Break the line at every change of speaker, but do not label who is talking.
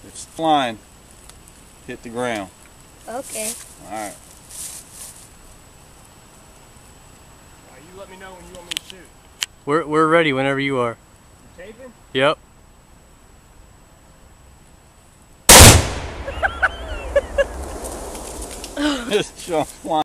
it's flying, hit the ground.
Okay.
Alright.
You let me know when you want me to shoot.
We're ready whenever you are.
You taping?
Yep.
Just jump flying.